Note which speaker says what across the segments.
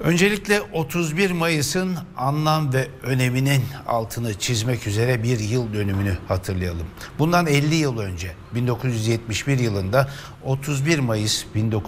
Speaker 1: Öncelikle 31 Mayıs'ın anlam ve öneminin altını çizmek üzere bir yıl dönümünü hatırlayalım. Bundan 50 yıl önce 1971 yılında 31 Mayıs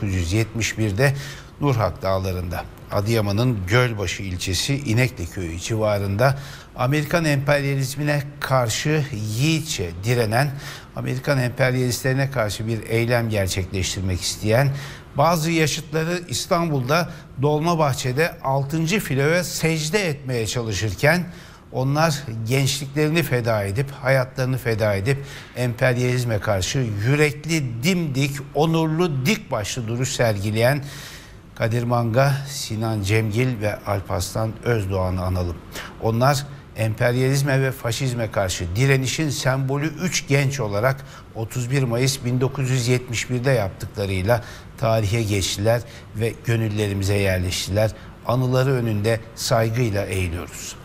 Speaker 1: 1971'de Nurhak Dağları'nda Adıyaman'ın Gölbaşı ilçesi İnekli Köyü civarında Amerikan emperyalizmine karşı yiğitçe direnen, Amerikan emperyalistlerine karşı bir eylem gerçekleştirmek isteyen bazı yaşıtları İstanbul'da Dolmabahçe'de 6. filoya secde etmeye çalışırken onlar gençliklerini feda edip, hayatlarını feda edip emperyalizme karşı yürekli, dimdik, onurlu, dik başlı duruş sergileyen Kadir Manga, Sinan Cemgil ve Alparslan Özdoğan'ı analım. Onlar emperyalizme ve faşizme karşı direnişin sembolü 3 genç olarak 31 Mayıs 1971'de yaptıklarıyla tarihe geçtiler ve gönüllerimize yerleştiler. Anıları önünde saygıyla eğiliyoruz.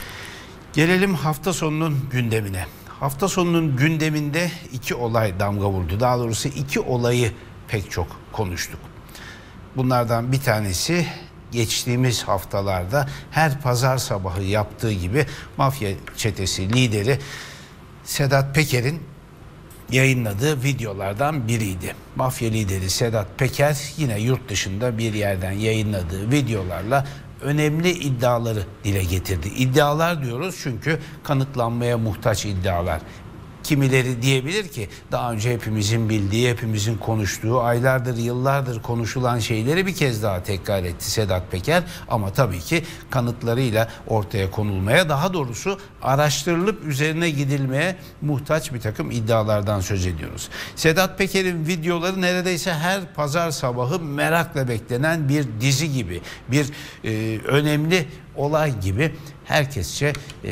Speaker 1: Gelelim hafta sonunun gündemine. Hafta sonunun gündeminde 2 olay damga vurdu. Daha doğrusu 2 olayı pek çok konuştuk. Bunlardan bir tanesi geçtiğimiz haftalarda her pazar sabahı yaptığı gibi mafya çetesi lideri Sedat Peker'in yayınladığı videolardan biriydi. Mafya lideri Sedat Peker yine yurt dışında bir yerden yayınladığı videolarla önemli iddiaları dile getirdi. İddialar diyoruz çünkü kanıtlanmaya muhtaç iddialar. Kimileri diyebilir ki daha önce hepimizin bildiği, hepimizin konuştuğu, aylardır, yıllardır konuşulan şeyleri bir kez daha tekrar etti Sedat Peker. Ama tabii ki kanıtlarıyla ortaya konulmaya, daha doğrusu araştırılıp üzerine gidilmeye muhtaç bir takım iddialardan söz ediyoruz. Sedat Peker'in videoları neredeyse her pazar sabahı merakla beklenen bir dizi gibi, bir önemli olay gibi herkesçe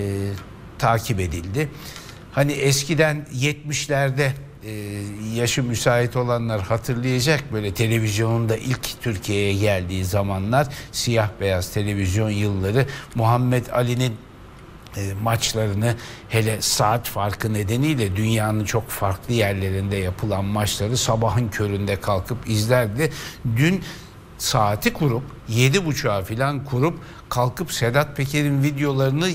Speaker 1: takip edildi. Hani eskiden 70'lerde yaşı müsait olanlar hatırlayacak, böyle televizyonun da ilk Türkiye'ye geldiği zamanlar, siyah beyaz televizyon yılları, Muhammed Ali'nin maçlarını, hele saat farkı nedeniyle dünyanın çok farklı yerlerinde yapılan maçları sabahın köründe kalkıp izlerdi. Dün saati kurup 7.30'a falan kurup kalkıp Sedat Peker'in videolarını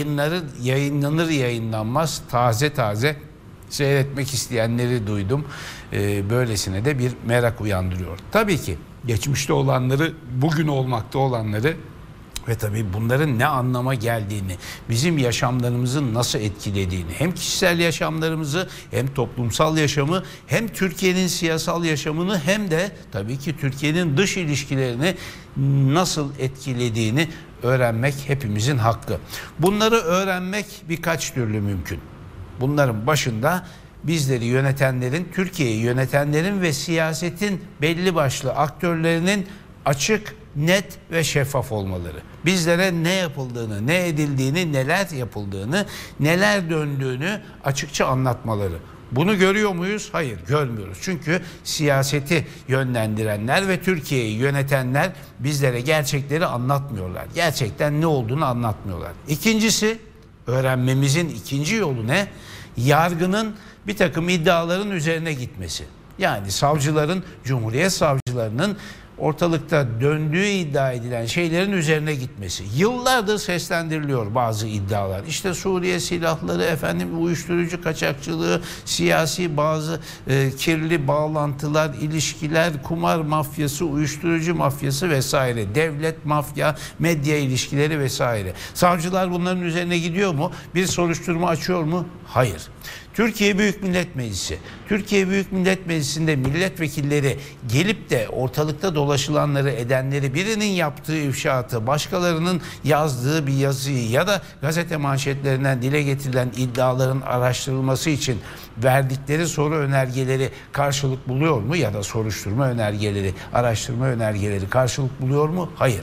Speaker 1: yayınlanır yayınlanmaz taze seyretmek isteyenleri duydum. Böylesine de bir merak uyandırıyor. Tabii ki geçmişte olanları, bugün olmakta olanları ve tabii bunların ne anlama geldiğini, bizim yaşamlarımızı nasıl etkilediğini, hem kişisel yaşamlarımızı, hem toplumsal yaşamı, hem Türkiye'nin siyasal yaşamını, hem de tabii ki Türkiye'nin dış ilişkilerini nasıl etkilediğini öğrenmek hepimizin hakkı. Bunları öğrenmek birkaç türlü mümkün. Bunların başında bizleri yönetenlerin, Türkiye'yi yönetenlerin ve siyasetin belli başlı aktörlerinin açık, net ve şeffaf olmaları. Bizlere ne yapıldığını, ne edildiğini, neler yapıldığını, neler döndüğünü açıkça anlatmaları. Bunu görüyor muyuz? Hayır, görmüyoruz. Çünkü siyaseti yönlendirenler ve Türkiye'yi yönetenler bizlere gerçekleri anlatmıyorlar. Gerçekten ne olduğunu anlatmıyorlar. İkincisi, öğrenmemizin ikinci yolu ne? Yargının bir takım iddiaların üzerine gitmesi. Yani savcıların, Cumhuriyet savcılarının ortalıkta döndüğü iddia edilen şeylerin üzerine gitmesi. Yıllardır seslendiriliyor bazı iddialar. İşte Suriye silahları, uyuşturucu kaçakçılığı, siyasi bazı kirli bağlantılar, ilişkiler, kumar mafyası, uyuşturucu mafyası vesaire, devlet, mafya, medya ilişkileri vesaire. Savcılar bunların üzerine gidiyor mu? Bir soruşturma açıyor mu? Hayır. Türkiye Büyük Millet Meclisi. Türkiye Büyük Millet Meclisi'nde milletvekilleri gelip de ortalıkta dolaşılanları, edenleri, birinin yaptığı ifşaatı, başkalarının yazdığı bir yazıyı ya da gazete manşetlerinden dile getirilen iddiaların araştırılması için verdikleri soru önergeleri karşılık buluyor mu? Ya da soruşturma önergeleri, araştırma önergeleri karşılık buluyor mu? Hayır.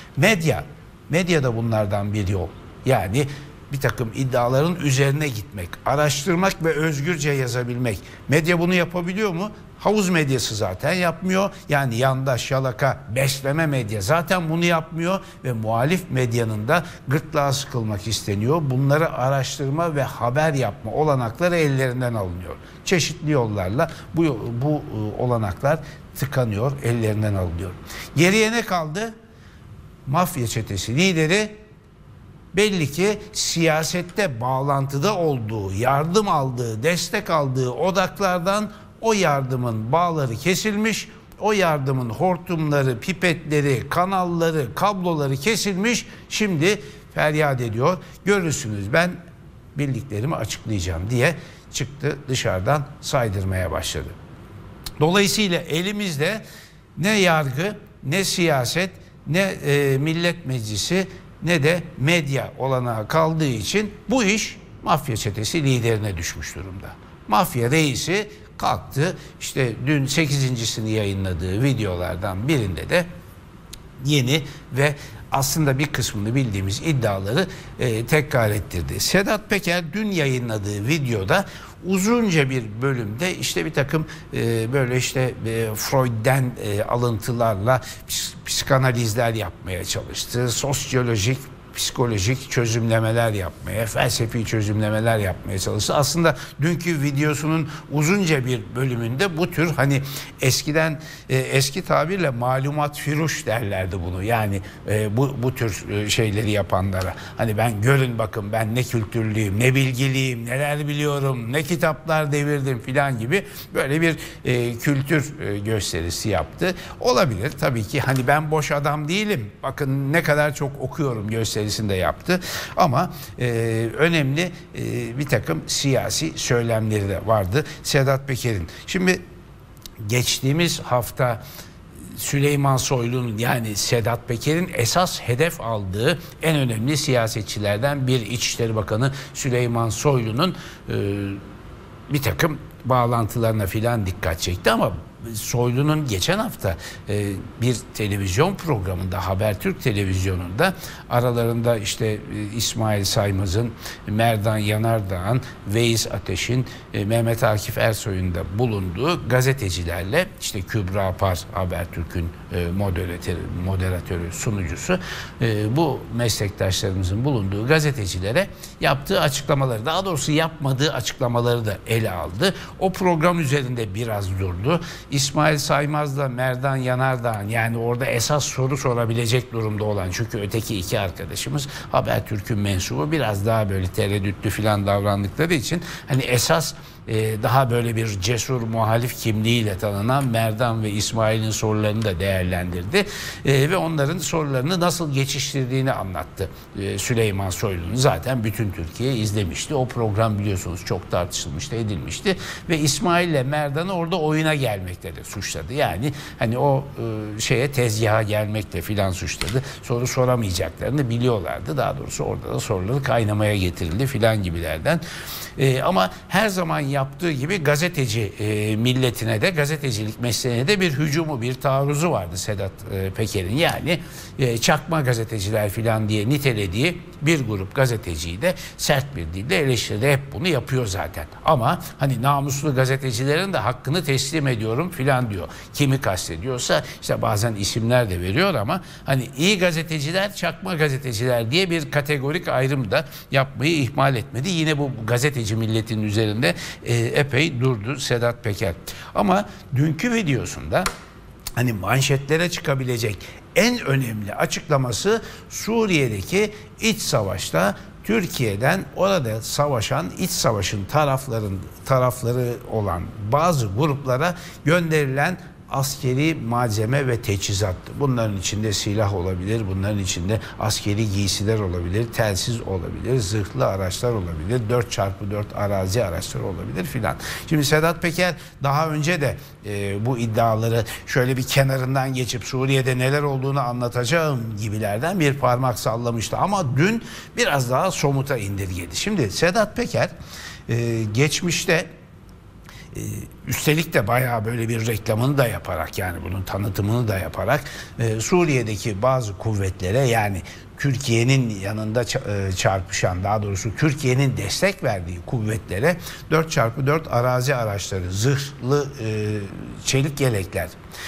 Speaker 1: Medya da bunlardan bir yol. Yani bir takım iddiaların üzerine gitmek, araştırmak ve özgürce yazabilmek. Medya bunu yapabiliyor mu? Havuz medyası zaten yapmıyor. Yani yandaş, yalaka, besleme medya zaten bunu yapmıyor ve muhalif medyanın da gırtlağı sıkılmak isteniyor. Bunları araştırma ve haber yapma olanakları ellerinden alınıyor. Çeşitli yollarla bu olanaklar tıkanıyor, ellerinden alınıyor. Geriye ne kaldı? mafya çetesi lideri belli ki siyasette bağlantıda olduğu, yardım aldığı, destek aldığı odaklardan o yardımın bağları kesilmiş, o yardımın hortumları, pipetleri, kanalları, kabloları kesilmiş. Şimdi feryat ediyor. Görürsünüz, ben bildiklerimi açıklayacağım diye çıktı, dışarıdan saydırmaya başladı. Dolayısıyla elimizde ne yargı, ne siyaset, ne millet meclisi, ne de medya olanağı kaldığı için bu iş mafya çetesi liderine düşmüş durumda. Mafya reisi kalktı, işte dün 8.'sini yayınladığı videolardan birinde de yeni ve aslında bir kısmını bildiğimiz iddiaları tekrar ettirdi. Sedat Peker dün yayınladığı videoda uzunca bir bölümde işte bir takım böyle işte Freud'den alıntılarla psikanalizler yapmaya çalıştı. Sosyolojik, psikolojik çözümlemeler yapmaya, felsefi çözümlemeler yapmaya çalıştı. Aslında dünkü videosunun uzunca bir bölümünde bu tür, hani eskiden eski tabirle malumat firuş derlerdi bunu. Yani bu tür şeyleri yapanlara. Hani ben görün bakın ben ne kültürlüyüm, ne bilgiliyim, neler biliyorum, ne kitaplar devirdim filan gibi böyle bir kültür gösterisi yaptı. Olabilir tabii ki, hani ben boş adam değilim, bakın ne kadar çok okuyorum gösterisinde yaptı. Ama önemli bir takım siyasi söylemleri de vardı Sedat Peker'in. Şimdi geçtiğimiz hafta Süleyman Soylu'nun, yani Sedat Peker'in esas hedef aldığı en önemli siyasetçilerden bir İçişleri Bakanı Süleyman Soylu'nun bir takım bağlantılarına filan dikkat çekti ama Soylu'nun geçen hafta bir televizyon programında, Habertürk televizyonunda, aralarında işte İsmail Saymaz'ın, Merdan Yanardağ'ın, Veys Ateş'in, Mehmet Akif Ersoy'un da bulunduğu gazetecilerle, işte Kübra Par, Habertürk'ün moderatörü, sunucusu, bu meslektaşlarımızın bulunduğu gazetecilere yaptığı açıklamaları, daha doğrusu yapmadığı açıklamaları da ele aldı. O program üzerinde biraz durdu. İsmail Saymaz'la Merdan Yanardağ'ın, yani orada esas soru sorabilecek durumda olan, çünkü öteki iki arkadaşımız Habertürk'ün mensubu, biraz daha böyle tereddütlü falan davrandıkları için hani esas daha böyle bir cesur muhalif kimliğiyle tanınan Merdan ve İsmail'in sorularını da değerlendirdi ve onların sorularını nasıl geçiştirdiğini anlattı. Süleyman Soylu'nun zaten bütün Türkiye izlemişti. O program biliyorsunuz çok tartışılmıştı, edilmişti ve İsmail ile Merdan'ı orada oyuna gelmekle de suçladı. Yani hani o tezgaha gelmekle filan suçladı. Soru soramayacaklarını biliyorlardı. Daha doğrusu orada da soruları kaynamaya getirildi filan gibilerden. Ama her zaman yaptığı gibi gazeteci milletine de, gazetecilik mesleğine de bir hücumu, bir taarruzu vardı Sedat Peker'in. Yani çakma gazeteciler filan diye nitelediği bir grup gazeteciyi de sert bir dille eleştirdi. Hep bunu yapıyor zaten. Ama hani namuslu gazetecilerin de hakkını teslim ediyorum filan diyor. Kimi kastediyorsa işte bazen isimler de veriyor ama hani iyi gazeteciler, çakma gazeteciler diye bir kategorik ayrım da yapmayı ihmal etmedi. Yine bu gazeteci milletinin üzerinde epey durdu Sedat Peker. Ama dünkü videosunda hani manşetlere çıkabilecek en önemli açıklaması Suriye'deki iç savaşta Türkiye'den orada savaşan, iç savaşın tarafları olan bazı gruplara gönderilen askeri malzeme ve teçhizattı. Bunların içinde silah olabilir, bunların içinde askeri giysiler olabilir, telsiz olabilir, zırhlı araçlar olabilir, 4x4 arazi araçları olabilir filan. Şimdi Sedat Peker daha önce de bu iddiaları şöyle bir kenarından geçip Suriye'de neler olduğunu anlatacağım gibilerden bir parmak sallamıştı. Ama dün biraz daha somuta indirgedi. Şimdi Sedat Peker geçmişte üstelik de bayağı böyle bir reklamını da yaparak, yani bunun tanıtımını da yaparak Suriye'deki bazı kuvvetlere, yani Türkiye'nin yanında çarpışan, daha doğrusu Türkiye'nin destek verdiği kuvvetlere 4x4 arazi araçları, zırhlı çelik yelekler,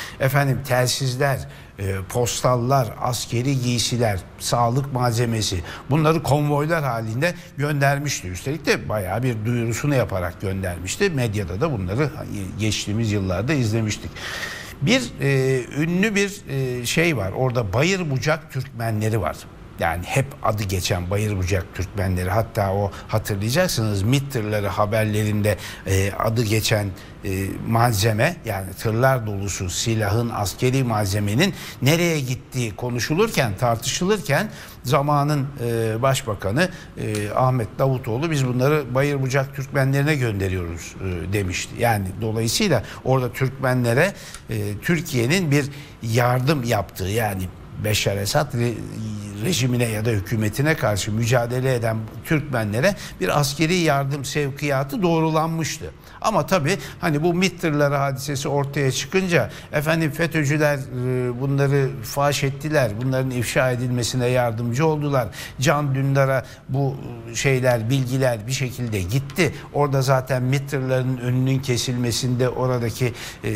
Speaker 1: telsizler, postallar, askeri giysiler, sağlık malzemesi, bunları konvoylar halinde göndermişti. Üstelik de bayağı bir duyurusunu yaparak göndermişti. Medyada da bunları geçtiğimiz yıllarda izlemiştik. Bir ünlü bir şey var. Orada Bayırbucak Türkmenleri var. Yani hep adı geçen Bayırbucak Türkmenleri, hatta o hatırlayacaksınız MİT tırları haberlerinde adı geçen malzeme, yani tırlar dolusu silahın, askeri malzemenin nereye gittiği konuşulurken, tartışılırken zamanın başbakanı Ahmet Davutoğlu biz bunları Bayırbucak Türkmenlerine gönderiyoruz demişti. Yani dolayısıyla orada Türkmenlere Türkiye'nin bir yardım yaptığı, yani Beşar Esad rejimine ya da hükümetine karşı mücadele eden Türkmenlere bir askeri yardım sevkiyatı doğrulanmıştı. Ama tabii hani bu MİT tırları hadisesi ortaya çıkınca efendim FETÖ'cüler bunları faş ettiler, bunların ifşa edilmesine yardımcı oldular. Can Dündar'a bu şeyler, bilgiler bir şekilde gitti. Orada zaten MİT tırlarının önünün kesilmesinde, oradaki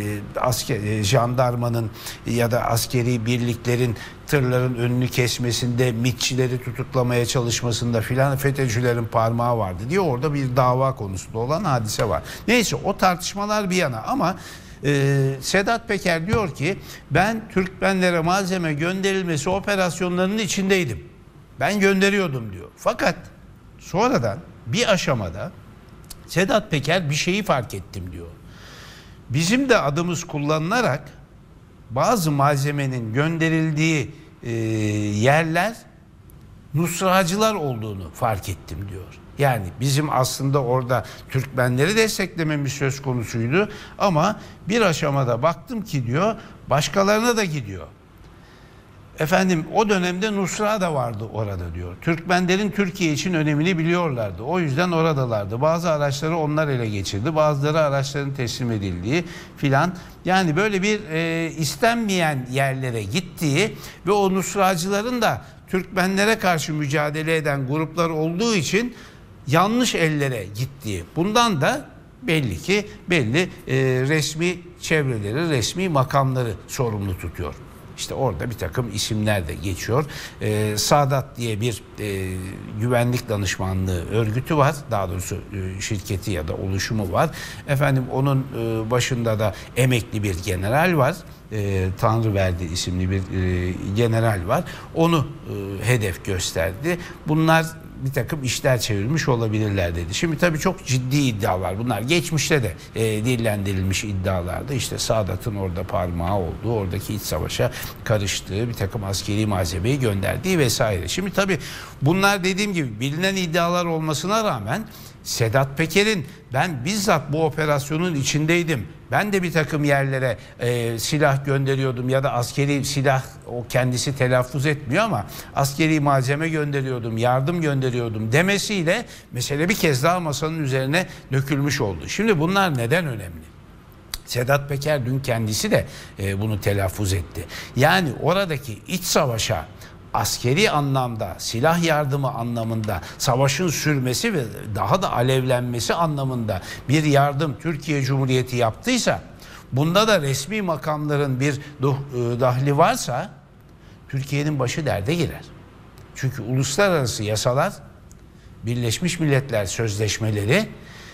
Speaker 1: jandarmanın ya da askeri birliklerin tırların önünü kesmesinde, MİT'çileri tutuklamaya çalışmasında filan FETÖ'cülerin parmağı vardı diye orada bir dava konusu olan hadise var. Neyse, o tartışmalar bir yana, ama Sedat Peker diyor ki ben Türkmenlere malzeme gönderilmesi operasyonlarının içindeydim. Ben gönderiyordum diyor. Fakat sonradan bir aşamada Sedat Peker bir şeyi fark ettim diyor. Bizim de adımız kullanılarak bazı malzemenin gönderildiği yerler Nusracılar olduğunu fark ettim diyor. Yani bizim aslında orada Türkmenleri desteklememiz söz konusuydu, ama bir aşamada baktım ki diyor başkalarına da gidiyor. Efendim o dönemde Nusra da vardı orada diyor. Türkmenlerin Türkiye için önemini biliyorlardı. O yüzden oradalardı. Bazı araçları onlar ele geçirdi. Bazıları araçların teslim edildiği filan. Yani böyle bir istenmeyen yerlere gittiği ve o Nusracıların da Türkmenlere karşı mücadele eden gruplar olduğu için yanlış ellere gittiği. Bundan da belli ki resmi çevreleri, resmi makamları sorumlu tutuyor. İşte orada bir takım isimler de geçiyor. Sadat diye bir güvenlik danışmanlığı örgütü var. Daha doğrusu şirketi ya da oluşumu var. Efendim onun başında da emekli bir general var. Tanrıverdi isimli bir general var. Onu hedef gösterdi. Bunlar bir takım işler çevirmiş olabilirler dedi. Şimdi tabii çok ciddi iddialar bunlar. Geçmişte de dillendirilmiş iddialarda, işte Sadat'ın orada parmağı olduğu, oradaki iç savaşa karıştığı, bir takım askeri malzemeyi gönderdiği vesaire. Şimdi tabii bunlar dediğim gibi bilinen iddialar olmasına rağmen Sedat Peker'in ben bizzat bu operasyonun içindeydim, ben de bir takım yerlere silah gönderiyordum ya da askeri silah, o kendisi telaffuz etmiyor ama askeri malzeme gönderiyordum, yardım gönderiyordum demesiyle mesele bir kez daha masanın üzerine dökülmüş oldu. Şimdi bunlar neden önemli? Sedat Peker dün kendisi de bunu telaffuz etti. Yani oradaki iç savaşa askeri anlamda, silah yardımı anlamında, savaşın sürmesi ve daha da alevlenmesi anlamında bir yardım Türkiye Cumhuriyeti yaptıysa, bunda da resmi makamların bir dahli varsa Türkiye'nin başı derde girer. Çünkü uluslararası yasalar, Birleşmiş Milletler sözleşmeleri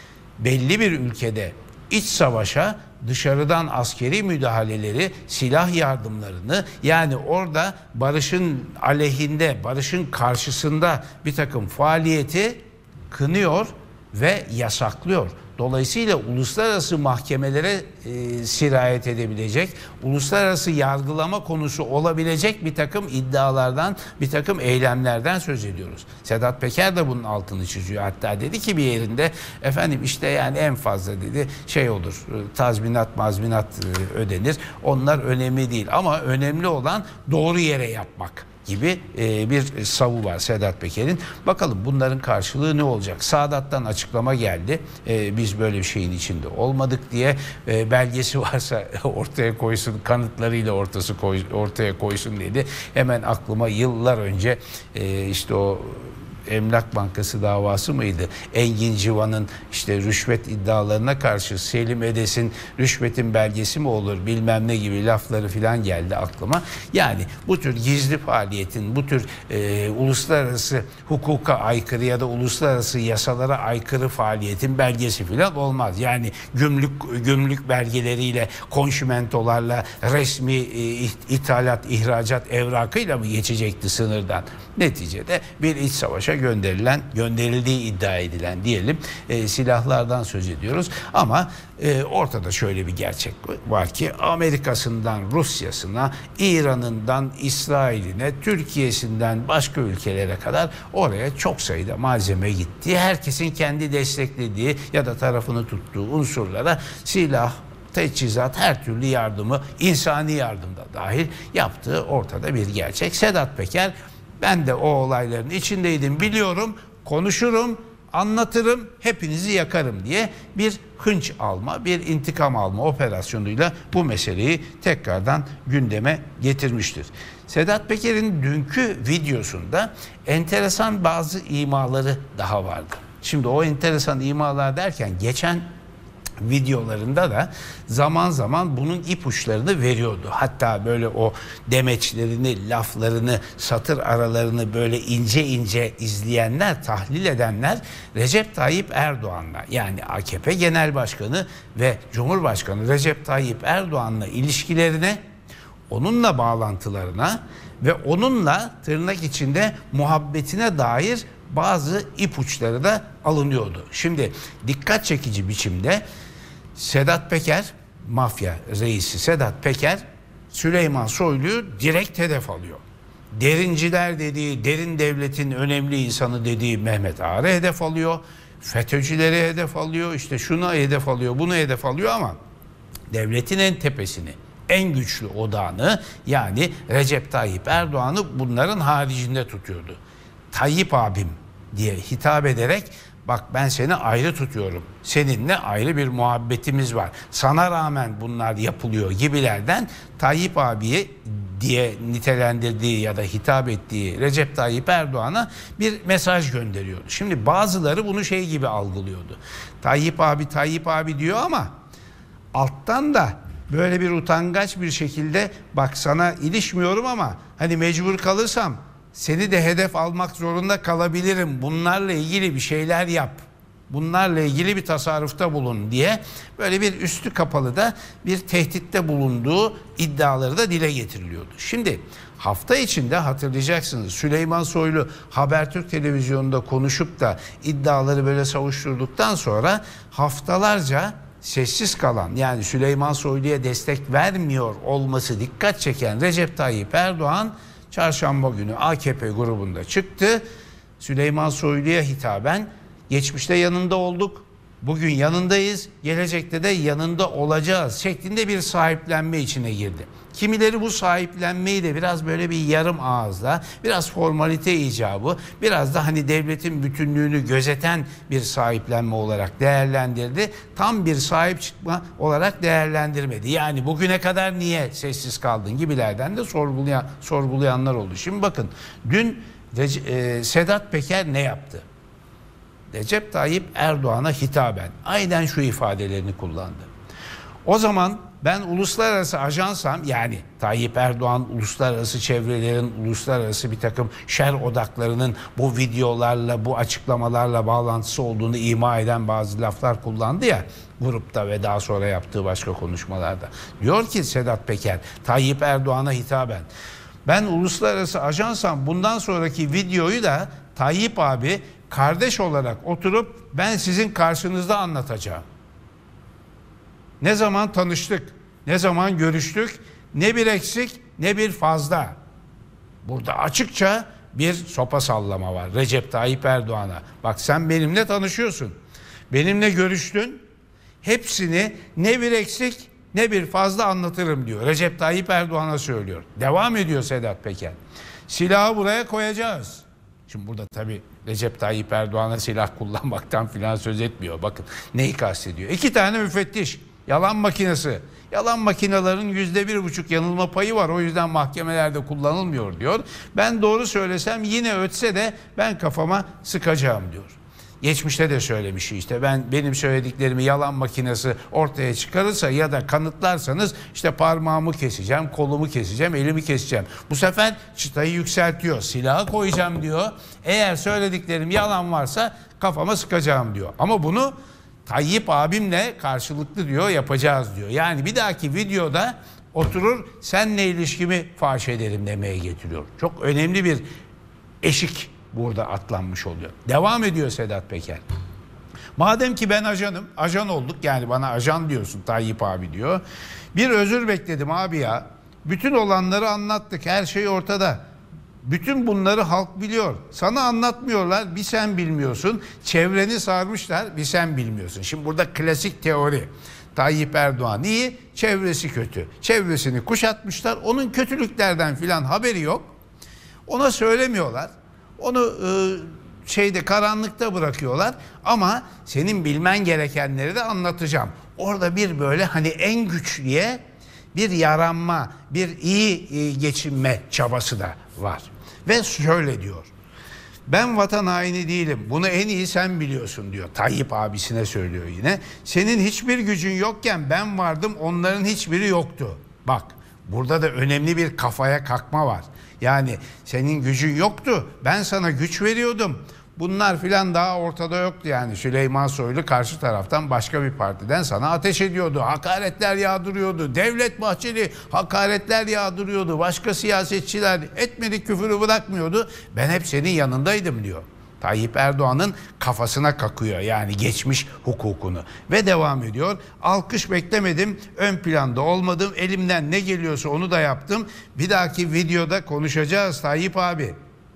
Speaker 1: belli bir ülkede iç savaşa dışarıdan askeri müdahaleleri, silah yardımlarını, yani orada barışın aleyhinde, barışın karşısında bir takım faaliyeti kınıyor ve yasaklıyor. Dolayısıyla uluslararası mahkemelere sirayet edebilecek, uluslararası yargılama konusu olabilecek bir takım iddialardan, bir takım eylemlerden söz ediyoruz. Sedat Peker de bunun altını çiziyor. Hatta dedi ki bir yerinde, efendim işte yani en fazla dedi şey olur, tazminat ödenir. Onlar önemli değil, ama önemli olan doğru yere yapmak gibi bir savu var Sedat Peker'in. Bakalım bunların karşılığı ne olacak? Sadat'tan açıklama geldi. Biz böyle bir şeyin içinde olmadık diye, belgesi varsa ortaya koysun, kanıtlarıyla ortaya koysun dedi. Hemen aklıma yıllar önce işte o Emlak Bankası davası mıydı? Engin Civan'ın işte rüşvet iddialarına karşı Selim Edes'in rüşvetin belgesi mi olur bilmem ne gibi lafları filan geldi aklıma. Yani bu tür gizli faaliyetin, bu tür uluslararası hukuka aykırı ya da uluslararası yasalara aykırı faaliyetin belgesi filan olmaz. Yani gümrük belgeleriyle, konşimentolarla, resmi ithalat, ihracat evrakıyla mı geçecekti sınırdan? Neticede bir iç savaşa gönderildiği iddia edilen diyelim silahlardan söz ediyoruz. Ama ortada şöyle bir gerçek var ki Amerika'sından Rusya'sına, İran'ından İsrail'ine, Türkiye'sinden başka ülkelere kadar oraya çok sayıda malzeme gitti. Herkesin kendi desteklediği ya da tarafını tuttuğu unsurlara silah, teçhizat, her türlü yardımı, insani yardımda dahil yaptığı ortada bir gerçek. Sedat Peker, ben de o olayların içindeydim, biliyorum, konuşurum, anlatırım, hepinizi yakarım diye bir hınç alma, bir intikam alma operasyonuyla bu meseleyi tekrardan gündeme getirmiştir. Sedat Peker'in dünkü videosunda enteresan bazı imaları daha vardı. Şimdi o enteresan imalar derken geçen videolarında da zaman zaman bunun ipuçlarını veriyordu. Hatta böyle o demeçlerini, laflarını, satır aralarını böyle ince ince izleyenler, tahlil edenler Recep Tayyip Erdoğan'la, yani AKP Genel Başkanı ve Cumhurbaşkanı Recep Tayyip Erdoğan'la ilişkilerine, onunla bağlantılarına ve onunla tırnak içinde muhabbetine dair bazı ipuçları da alınıyordu. Şimdi dikkat çekici biçimde Sedat Peker, mafya reisi Sedat Peker, Süleyman Soylu'yu direkt hedef alıyor. Derinciler dediği, derin devletin önemli insanı dediği Mehmet Ağar'ı hedef alıyor. FETÖ'cüleri hedef alıyor, işte şunu hedef alıyor, bunu hedef alıyor ama devletin en tepesini, en güçlü odağını, yani Recep Tayyip Erdoğan'ı bunların haricinde tutuyordu. Tayyip abim diye hitap ederek, bak ben seni ayrı tutuyorum, seninle ayrı bir muhabbetimiz var, sana rağmen bunlar yapılıyor gibilerden Tayyip abiye diye nitelendirdiği ya da hitap ettiği Recep Tayyip Erdoğan'a bir mesaj gönderiyordu. Şimdi bazıları bunu şey gibi algılıyordu. Tayyip abi, Tayyip abi diyor ama alttan da böyle bir utangaç bir şekilde, bak sana ilişmiyorum ama hani mecbur kalırsam seni de hedef almak zorunda kalabilirim, bunlarla ilgili bir şeyler yap, bunlarla ilgili bir tasarrufta bulun diye böyle bir üstü kapalı da bir tehditte bulunduğu iddiaları da dile getiriliyordu. Şimdi hafta içinde hatırlayacaksınız, Süleyman Soylu Habertürk televizyonunda konuşup da iddiaları böyle savuşturduktan sonra haftalarca sessiz kalan, yani Süleyman Soylu'ya destek vermiyor olması dikkat çeken Recep Tayyip Erdoğan çarşamba günü AKP grubunda çıktı. Süleyman Soylu'ya hitaben, geçmişte yanında olduk, bugün yanındayız, gelecekte de yanında olacağız şeklinde bir sahiplenme içine girdi. Kimileri bu sahiplenmeyi de biraz böyle bir yarım ağızla, biraz formalite icabı, biraz da hani devletin bütünlüğünü gözeten bir sahiplenme olarak değerlendirdi. Tam bir sahip çıkma olarak değerlendirmedi. Yani bugüne kadar niye sessiz kaldın gibilerden de sorgulayanlar oldu. Şimdi bakın, dün Sedat Peker ne yaptı? Recep Tayyip Erdoğan'a hitaben aynen şu ifadelerini kullandı. O zaman ben uluslararası ajansam, yani Tayyip Erdoğan uluslararası çevrelerin, uluslararası bir takım şer odaklarının bu videolarla, bu açıklamalarla bağlantısı olduğunu ima eden bazı laflar kullandı ya grupta ve daha sonra yaptığı başka konuşmalarda. Diyor ki Sedat Peker, Tayyip Erdoğan'a hitaben, ben uluslararası ajansam bundan sonraki videoyu da Tayyip abi kardeş olarak oturup ben sizin karşınızda anlatacağım. Ne zaman tanıştık, ne zaman görüştük, ne bir eksik ne bir fazla. Burada açıkça bir sopa sallama var Recep Tayyip Erdoğan'a. Bak sen benimle tanışıyorsun, benimle görüştün, hepsini ne bir eksik ne bir fazla anlatırım diyor. Recep Tayyip Erdoğan'a söylüyor. Devam ediyor Sedat Peker. Silahı buraya koyacağız. Şimdi burada tabii Recep Tayyip Erdoğan'a silah kullanmaktan filan söz etmiyor. Bakın neyi kastediyor. 2 tane müfettiş Yalan makinesi. Yalan makinelerin %1,5 yanılma payı var. O yüzden mahkemelerde kullanılmıyor diyor. Ben doğru söylesem yine ötse de ben kafama sıkacağım diyor. Geçmişte de söylemiş işte, benim söylediklerimi yalan makinesi ortaya çıkarırsa ya da kanıtlarsanız işte parmağımı keseceğim, kolumu keseceğim, elimi keseceğim. Bu sefer çıtayı yükseltiyor, silahı koyacağım diyor. Eğer söylediklerim yalan varsa kafama sıkacağım diyor. Ama bunu Tayyip abimle karşılıklı diyor yapacağız diyor. Yani bir dahaki videoda oturur seninle ilişkimi faş ederim demeye getiriyor. Çok önemli bir eşik burada atlanmış oluyor. Devam ediyor Sedat Peker. Madem ki ben ajanım, ajan olduk, yani bana ajan diyorsun Tayyip abi diyor. Bir özür bekledim abi ya. Bütün olanları anlattık, her şey ortada. Bütün bunları halk biliyor. Sana anlatmıyorlar, bir sen bilmiyorsun. Çevreni sarmışlar, bir sen bilmiyorsun. Şimdi burada klasik teori. Tayyip Erdoğan iyi, çevresi kötü. Çevresini kuşatmışlar. Onun kötülüklerden filan haberi yok. Ona söylemiyorlar. Onu karanlıkta bırakıyorlar. Ama senin bilmen gerekenleri de anlatacağım. Orada bir böyle hani en güçlüye bir yaranma, bir iyi geçinme çabası da var. Ve şöyle diyor. Ben vatan haini değilim. Bunu en iyi sen biliyorsun diyor. Tayyip abisine söylüyor yine. Senin hiçbir gücün yokken ben vardım, onların hiçbiri yoktu. Bak, burada da önemli bir kafaya kalkma var. Yani senin gücün yoktu, ben sana güç veriyordum. Bunlar filan daha ortada yoktu yani. Süleyman Soylu karşı taraftan başka bir partiden sana ateş ediyordu. Hakaretler yağdırıyordu. Devlet Bahçeli hakaretler yağdırıyordu. Başka siyasetçiler etmedik küfürü bırakmıyordu. Ben hep senin yanındaydım diyor. Tayyip Erdoğan'ın kafasına kakıyor yani geçmiş hukukunu. Ve devam ediyor. Alkış beklemedim, ön planda olmadım. Elimden ne geliyorsa onu da yaptım. Bir dahaki videoda konuşacağız Tayyip abi.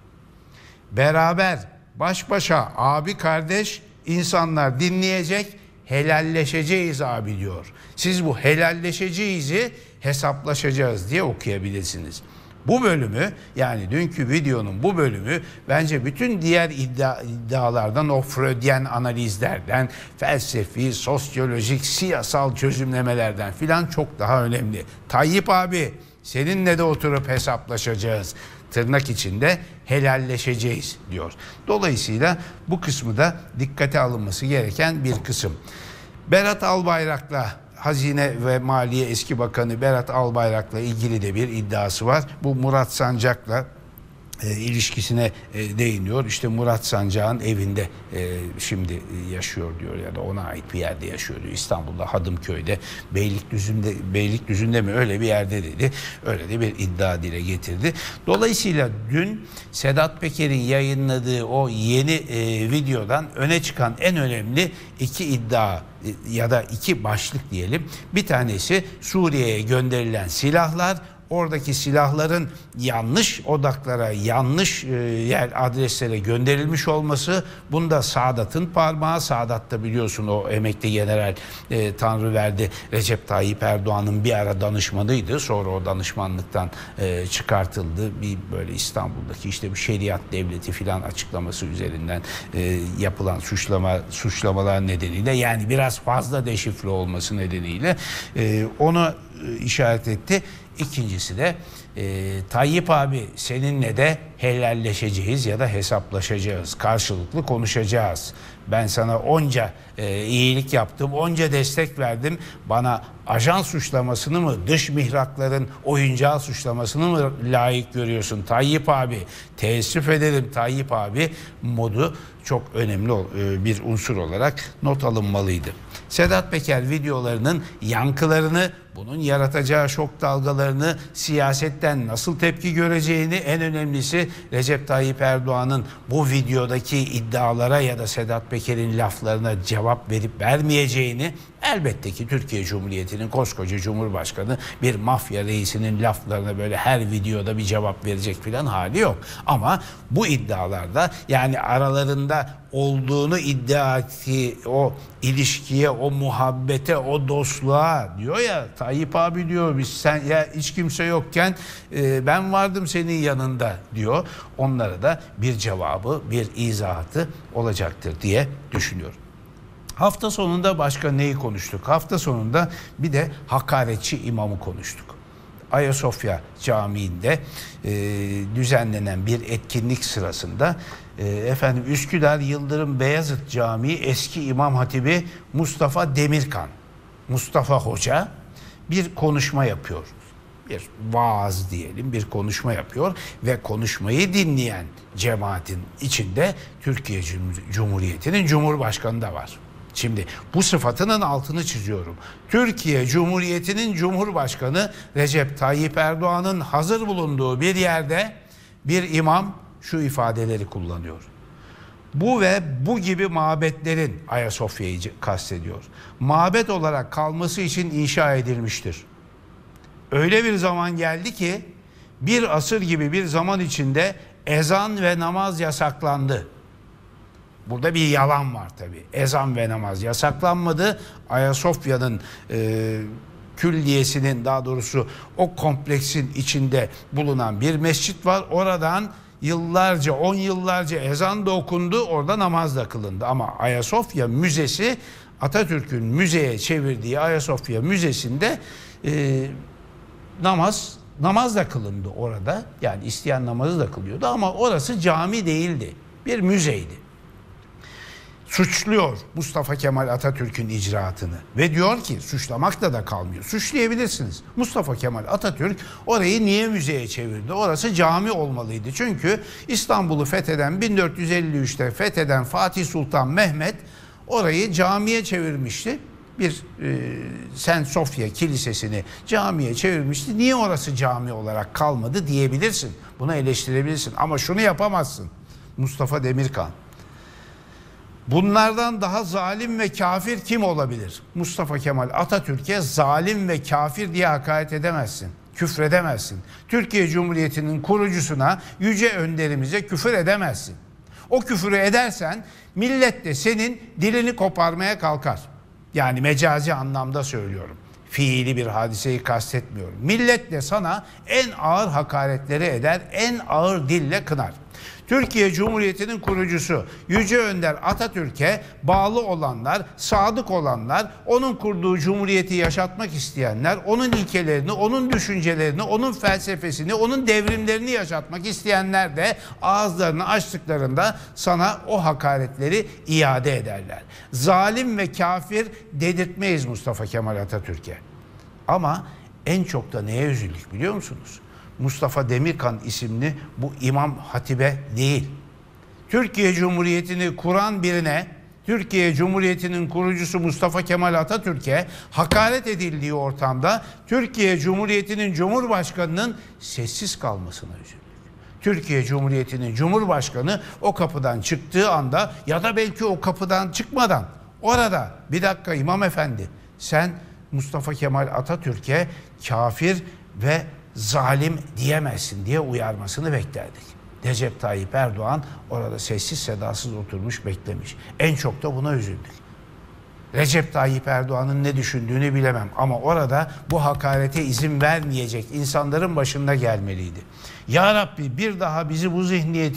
Speaker 1: Beraber, baş başa, abi kardeş, insanlar dinleyecek, helalleşeceğiz abi diyor. Siz bu helalleşeceğiz'i hesaplaşacağız diye okuyabilirsiniz. Bu bölümü, yani dünkü videonun bu bölümü bence bütün diğer iddialardan, o Freudian analizlerden, felsefi, sosyolojik, siyasal çözümlemelerden filan çok daha önemli. Tayyip abi, seninle de oturup hesaplaşacağız. Tırnak içinde helalleşeceğiz diyor. Dolayısıyla bu kısmı da dikkate alınması gereken bir kısım. Berat Albayrak'la, Hazine ve Maliye Eski Bakanı Berat Albayrak'la ilgili de bir iddiası var. Bu Murat Sancak'la ilişkisine değiniyor. İşte Murat Sancak'ın evinde şimdi yaşıyor diyor ya da ona ait bir yerde yaşıyor diyor. İstanbul'da Hadımköy'de, Beylikdüzü'nde mi öyle bir yerde dedi. Öyle de bir iddia dile getirdi. Dolayısıyla dün Sedat Peker'in yayınladığı o yeni videodan öne çıkan en önemli iki iddia ya da iki başlık diyelim. Bir tanesi Suriye'ye gönderilen silahlar. Oradaki silahların yanlış odaklara, yanlış yer adreslere gönderilmiş olması. Bunda Sadat'ın parmağı. Sadat da biliyorsun o emekli general Tanrıverdi Recep Tayyip Erdoğan'ın bir ara danışmanıydı. Sonra o danışmanlıktan çıkartıldı. Bir böyle İstanbul'daki işte bir şeriat devleti filan açıklaması üzerinden yapılan suçlamalar nedeniyle, yani biraz fazla deşifre olması nedeniyle onu işaret etti. İkincisi de Tayyip abi, seninle de helalleşeceğiz ya da hesaplaşacağız. Karşılıklı konuşacağız. Ben sana onca iyilik yaptım, onca destek verdim. Bana ajan suçlamasını mı, dış mihrakların oyuncağı suçlamasını mı layık görüyorsun Tayyip abi? Teessüf ederim Tayyip abi modu çok önemli bir unsur olarak not alınmalıydı. Sedat Peker videolarının yankılarını, bunun yaratacağı şok dalgalarını, siyasetten nasıl tepki göreceğini, en önemlisi Recep Tayyip Erdoğan'ın bu videodaki iddialara ya da Sedat Peker'in laflarına cevap verip vermeyeceğini, elbette ki Türkiye Cumhuriyeti'nin koskoca Cumhurbaşkanı bir mafya reisinin laflarına böyle her videoda bir cevap verecek filan hali yok. Ama bu iddialarda, yani aralarında olduğunu iddia ettiği o ilişkiye, o muhabbete, o dostluğa diyor ya Tayyip abi diyor, biz sen ya hiç kimse yokken ben vardım senin yanında diyor. Onlara da bir cevabı, bir izahatı olacaktır diye düşünüyorum. Hafta sonunda başka neyi konuştuk? Hafta sonunda bir de hakaretçi imamı konuştuk. Ayasofya Camii'nde düzenlenen bir etkinlik sırasında Üsküdar Yıldırım Beyazıt Camii eski İmam Hatibi Mustafa Demirkan, Mustafa Hoca bir konuşma yapıyor. Bir vaaz diyelim, bir konuşma yapıyor ve konuşmayı dinleyen cemaatin içinde Türkiye Cumhuriyeti'nin Cumhurbaşkanı da var. Şimdi bu sıfatının altını çiziyorum. Türkiye Cumhuriyeti'nin Cumhurbaşkanı Recep Tayyip Erdoğan'ın hazır bulunduğu bir yerde bir imam şu ifadeleri kullanıyor. Bu ve bu gibi mabetlerin, Ayasofya'yı kastediyor, mabet olarak kalması için inşa edilmiştir. Öyle bir zaman geldi ki bir asır gibi bir zaman içinde ezan ve namaz yasaklandı. Burada bir yalan var tabii. Ezan ve namaz yasaklanmadı. Ayasofya'nın külliyesinin, daha doğrusu o kompleksin içinde bulunan bir mescit var. Oradan yıllarca, 10 yıllarca ezan da okundu, orada namaz da kılındı. Ama Ayasofya Müzesi, Atatürk'ün müzeye çevirdiği Ayasofya Müzesi'nde namaz da kılındı orada. Yani isteyen namazı da kılıyordu ama orası cami değildi. Bir müzeydi. Suçluyor Mustafa Kemal Atatürk'ün icraatını ve diyor ki suçlamakla da kalmıyor. Suçlayabilirsiniz. Mustafa Kemal Atatürk orayı niye müzeye çevirdi? Orası cami olmalıydı. Çünkü İstanbul'u fetheden, 1453'te fetheden Fatih Sultan Mehmet orayı camiye çevirmişti. Bir Saint Sofia Kilisesi'ni camiye çevirmişti. Niye orası cami olarak kalmadı diyebilirsin. Bunu eleştirebilirsin. Ama şunu yapamazsın. Mustafa Demirkan. Bunlardan daha zalim ve kafir kim olabilir? Mustafa Kemal Atatürk'e zalim ve kafir diye hakaret edemezsin. Küfredemezsin. Türkiye Cumhuriyeti'nin kurucusuna, yüce önderimize küfür edemezsin. O küfürü edersen millet de senin dilini koparmaya kalkar. Yani mecazi anlamda söylüyorum. Fiili bir hadiseyi kastetmiyorum. Millet de sana en ağır hakaretleri eder, en ağır dille kınar. Türkiye Cumhuriyeti'nin kurucusu Yüce Önder Atatürk'e bağlı olanlar, sadık olanlar, onun kurduğu cumhuriyeti yaşatmak isteyenler, onun ilkelerini, onun düşüncelerini, onun felsefesini, onun devrimlerini yaşatmak isteyenler de ağızlarını açtıklarında sana o hakaretleri iade ederler. Zalim ve kafir dedirtmeyiz Mustafa Kemal Atatürk'e. Ama en çok da neye üzüldük biliyor musunuz? Mustafa Demirkan isimli bu İmam Hatip'e değil, Türkiye Cumhuriyeti'ni kuran birine, Türkiye Cumhuriyeti'nin kurucusu Mustafa Kemal Atatürk'e hakaret edildiği ortamda Türkiye Cumhuriyeti'nin Cumhurbaşkanı'nın sessiz kalmasına üzüldük. Türkiye Cumhuriyeti'nin Cumhurbaşkanı o kapıdan çıktığı anda ya da belki o kapıdan çıkmadan orada bir dakika İmam Efendi sen Mustafa Kemal Atatürk'e kafir ve zalim diyemezsin diye uyarmasını beklerdik. Recep Tayyip Erdoğan orada sessiz sedasız oturmuş beklemiş. En çok da buna üzüldük. Recep Tayyip Erdoğan'ın ne düşündüğünü bilemem ama orada bu hakarete izin vermeyecek insanların başında gelmeliydi. Ya Rabbi bir daha bizi bu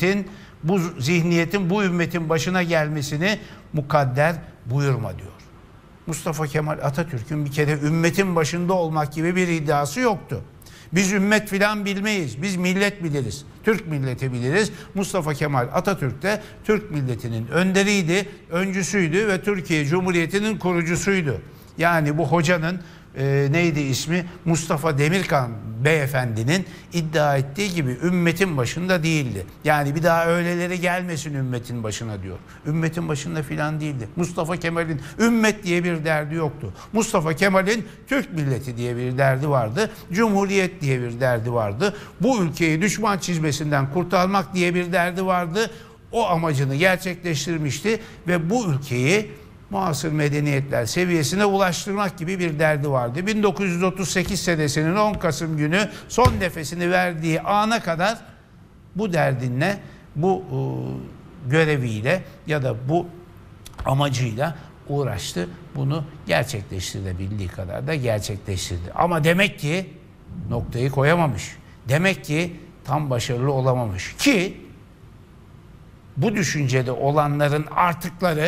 Speaker 1: zihniyetin bu ümmetin başına gelmesini mukadder buyurma diyor. Mustafa Kemal Atatürk'ün bir kere ümmetin başında olmak gibi bir iddiası yoktu. Biz ümmet filan bilmeyiz. Biz millet biliriz. Türk milleti biliriz. Mustafa Kemal Atatürk de Türk milletinin önderiydi, öncüsüydü ve Türkiye Cumhuriyeti'nin kurucusuydu. Yani bu hocanın neydi ismi? Mustafa Demirkan beyefendinin iddia ettiği gibi ümmetin başında değildi. Yani bir daha öyleleri gelmesin ümmetin başına diyor. Ümmetin başında filan değildi. Mustafa Kemal'in ümmet diye bir derdi yoktu. Mustafa Kemal'in Türk milleti diye bir derdi vardı. Cumhuriyet diye bir derdi vardı. Bu ülkeyi düşman çizmesinden kurtarmak diye bir derdi vardı. O amacını gerçekleştirmişti ve bu ülkeyi muasır medeniyetler seviyesine ulaştırmak gibi bir derdi vardı. 1938 senesinin 10 Kasım günü son nefesini verdiği ana kadar bu derdinle, bu göreviyle ya da bu amacıyla uğraştı. Bunu gerçekleştirebildiği kadar da gerçekleştirdi. Ama demek ki noktayı koyamamış. Demek ki tam başarılı olamamış ki bu düşüncede olanların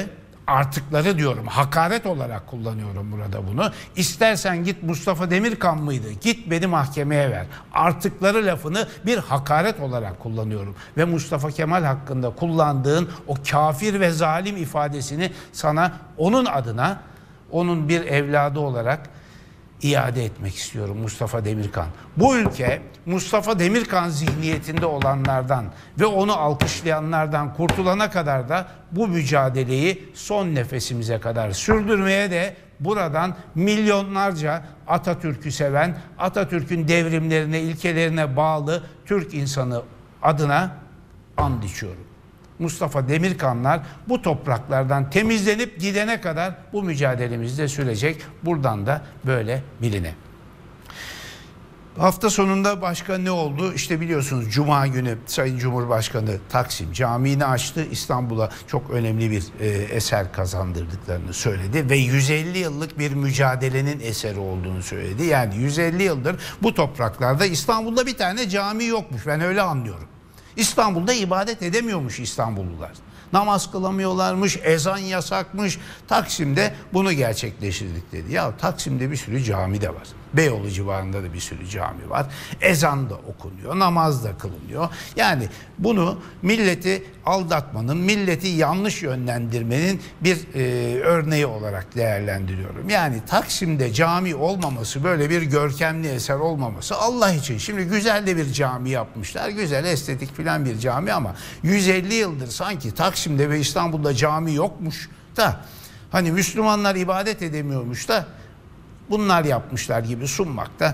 Speaker 1: artıkları diyorum, hakaret olarak kullanıyorum burada bunu. İstersen git Mustafa Demirkan mıydı? Git beni mahkemeye ver. Artıkları lafını bir hakaret olarak kullanıyorum. Ve Mustafa Kemal hakkında kullandığın o kafir ve zalim ifadesini sana onun adına, onun bir evladı olarak iade etmek istiyorum Mustafa Demirkan. Bu ülke Mustafa Demirkan zihniyetinde olanlardan ve onu alkışlayanlardan kurtulana kadar da bu mücadeleyi son nefesimize kadar sürdürmeye de buradan milyonlarca Atatürk'ü seven, Atatürk'ün devrimlerine, ilkelerine bağlı Türk insanı adına and içiyorum. Mustafa Demirkanlar bu topraklardan temizlenip gidene kadar bu mücadelemiz de sürecek. Buradan da böyle biline. Hafta sonunda başka ne oldu? İşte biliyorsunuz Cuma günü Sayın Cumhurbaşkanı Taksim Camii'ni açtı. İstanbul'a çok önemli bir eser kazandırdıklarını söyledi ve 150 yıllık bir mücadelenin eseri olduğunu söyledi. Yani 150 yıldır bu topraklarda İstanbul'da bir tane cami yokmuş. Ben öyle anlıyorum. İstanbul'da ibadet edemiyormuş İstanbullular. Namaz kılamıyorlarmış, ezan yasakmış. Taksim'de bunu gerçekleştirdik dedi. Ya Taksim'de bir sürü cami de var. Beyoğlu civarında da bir sürü cami var. Ezan da okunuyor, namaz da kılınıyor. Yani bunu milleti aldatmanın, milleti yanlış yönlendirmenin bir örneği olarak değerlendiriyorum. Yani Taksim'de cami olmaması, böyle bir görkemli eser olmaması Allah için. Şimdi güzel de bir cami yapmışlar. Güzel, estetik filan bir cami ama 150 yıldır sanki Taksim'de ve İstanbul'da cami yokmuş da hani Müslümanlar ibadet edemiyormuş da bunlar yapmışlar gibi sunmakta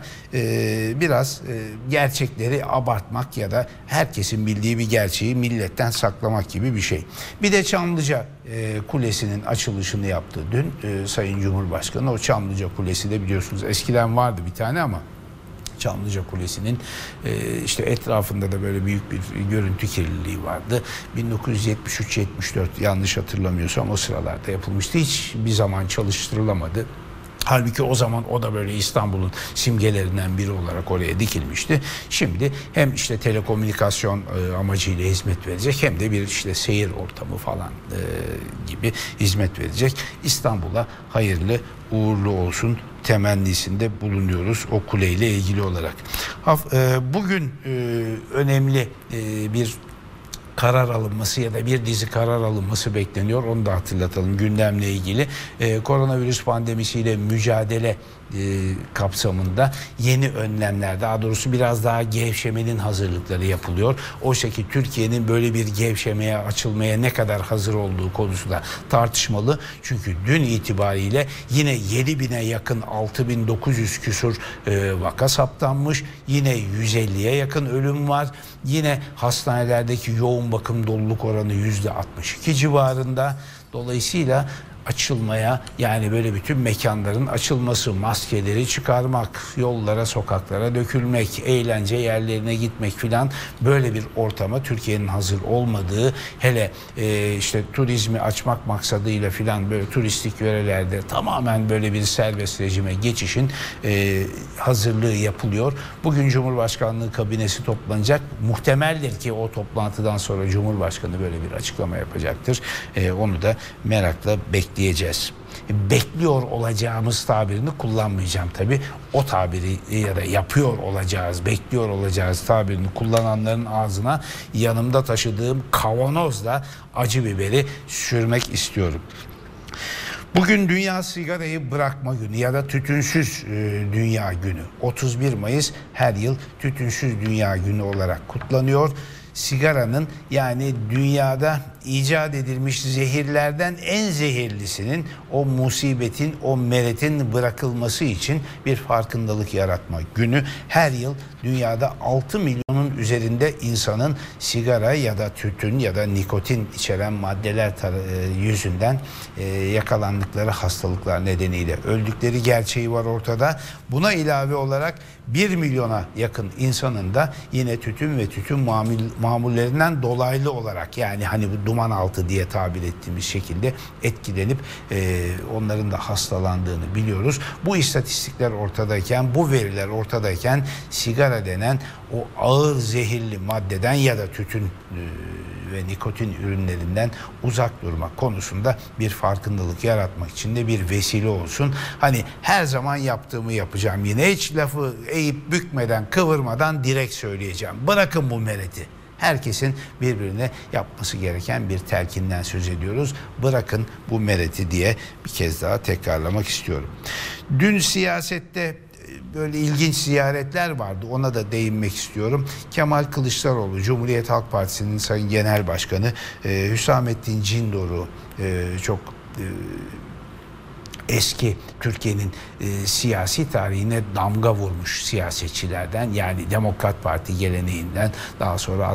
Speaker 1: biraz gerçekleri abartmak ya da herkesin bildiği bir gerçeği milletten saklamak gibi bir şey. Bir de Çamlıca Kulesi'nin açılışını yaptı dün Sayın Cumhurbaşkanı. O Çamlıca Kulesi de biliyorsunuz eskiden vardı bir tane ama Çamlıca Kulesi'nin işte etrafında da böyle büyük bir görüntü kirliliği vardı. 1973-74 yanlış hatırlamıyorsam o sıralarda yapılmıştı. Hiçbir zaman çalıştırılamadı. Halbuki o zaman o da böyle İstanbul'un simgelerinden biri olarak oraya dikilmişti. Şimdi hem işte telekomünikasyon amacıyla hizmet verecek hem de bir işte seyir ortamı falan gibi hizmet verecek. İstanbul'a hayırlı uğurlu olsun temennisinde bulunuyoruz o kuleyle ilgili olarak. Bugün önemli bir karar alınması ya da bir dizi karar alınması bekleniyor. Onu da hatırlatalım gündemle ilgili. Koronavirüs pandemisiyle mücadele kapsamında yeni önlemler, daha doğrusu biraz daha gevşemenin hazırlıkları yapılıyor. Oysa ki Türkiye'nin böyle bir gevşemeye, açılmaya ne kadar hazır olduğu konusu da tartışmalı. Çünkü dün itibariyle yine 7.000'e yakın 6.900 küsur vaka saptanmış. Yine 150'ye yakın ölüm var. Yine hastanelerdeki yoğun bakım doluluk oranı %62 civarında. Dolayısıyla açılmaya, yani böyle bütün mekanların açılması, maskeleri çıkarmak, yollara, sokaklara dökülmek, eğlence yerlerine gitmek filan, böyle bir ortama Türkiye'nin hazır olmadığı, hele işte turizmi açmak maksadıyla filan böyle turistik yörelerde tamamen böyle bir serbest rejime geçişin hazırlığı yapılıyor. Bugün Cumhurbaşkanlığı kabinesi toplanacak. Muhtemeldir ki o toplantıdan sonra Cumhurbaşkanı böyle bir açıklama yapacaktır. Onu da merakla bekleyeceğiz. Bekliyor olacağımız tabirini kullanmayacağım tabii. O tabiri ya da yapıyor olacağız, bekliyor olacağız tabirini kullananların ağzına yanımda taşıdığım kavanozla acı biberi sürmek istiyorum. Bugün Dünya Sigarayı Bırakma Günü ya da Tütünsüz Dünya Günü. 31 Mayıs her yıl Tütünsüz Dünya Günü olarak kutlanıyor. Sigaranın, yani dünyada icat edilmiş zehirlerden en zehirlisinin, o musibetin, o meretin bırakılması için bir farkındalık yaratma günü. Her yıl dünyada 6 milyonun üzerinde insanın sigara ya da tütün ya da nikotin içeren maddeler yüzünden yakalandıkları hastalıklar nedeniyle öldükleri gerçeği var ortada. Buna ilave olarak 1 milyona yakın insanın da yine tütün ve tütün mamullerinden dolaylı olarak, yani hani bu duman altı diye tabir ettiğimiz şekilde etkilenip onların da hastalandığını biliyoruz. Bu istatistikler ortadayken, bu veriler ortadayken sigara denen o ağır zehirli maddeden ya da tütün ve nikotin ürünlerinden uzak durmak konusunda bir farkındalık yaratmak için de bir vesile olsun. Hani her zaman yaptığımı yapacağım, yine hiç lafı eğip bükmeden, kıvırmadan direkt söyleyeceğim. Bırakın bu mereti. Herkesin birbirine yapması gereken bir telkinden söz ediyoruz. Bırakın bu mereti diye bir kez daha tekrarlamak istiyorum. Dün siyasette böyle ilginç ziyaretler vardı. Ona da değinmek istiyorum. Kemal Kılıçdaroğlu, Cumhuriyet Halk Partisi'nin Sayın Genel Başkanı, Hüsamettin Cindor'u, çok eski Türkiye'nin siyasi tarihine damga vurmuş siyasetçilerden, yani Demokrat Parti geleneğinden, daha sonra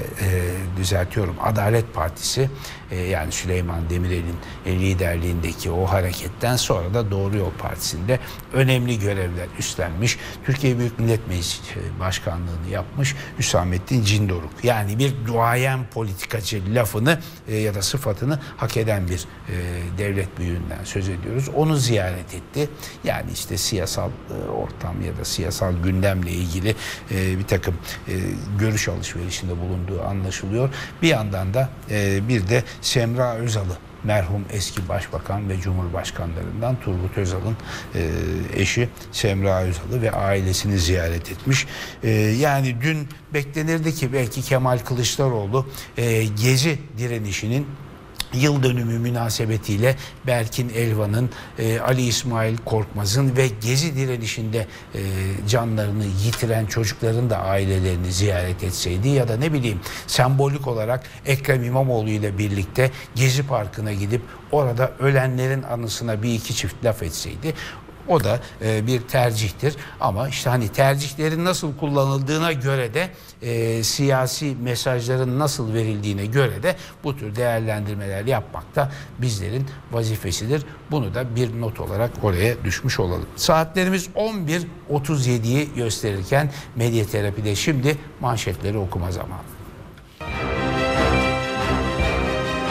Speaker 1: Adalet Partisi, yani Süleyman Demirel'in liderliğindeki o hareketten sonra da Doğru Yol Partisi'nde önemli görevler üstlenmiş, Türkiye Büyük Millet Meclisi Başkanlığı'nı yapmış Hüsamettin Cindoruk. Yani bir duayen politikacı lafını ya da sıfatını hak eden bir devlet büyüğünden söz ediyoruz. Onu ziyaret etti. Yani işte siyasal ortam ya da siyasal gündemle ilgili bir takım görüş alışverişinde bulunduğu anlaşılıyor. Bir yandan da bir de Semra Özal'ı, merhum eski başbakan ve cumhurbaşkanlarından Turgut Özal'ın eşi Semra Özal'ı ve ailesini ziyaret etmiş. Yani dün beklenirdi ki belki Kemal Kılıçdaroğlu Gezi direnişinin yıl dönümü münasebetiyle Berkin Elvan'ın, Ali İsmail Korkmaz'ın ve Gezi direnişinde canlarını yitiren çocukların da ailelerini ziyaret etseydi ya da ne bileyim sembolik olarak Ekrem İmamoğlu ile birlikte Gezi Parkı'na gidip orada ölenlerin anısına bir iki çift laf etseydi. O da bir tercihtir, ama işte hani tercihlerin nasıl kullanıldığına göre de siyasi mesajların nasıl verildiğine göre de bu tür değerlendirmeler yapmak da bizlerin vazifesidir. Bunu da bir not olarak oraya düşmüş olalım. Saatlerimiz 11.37'yi gösterirken Medyaterapide şimdi manşetleri okuma zamanı.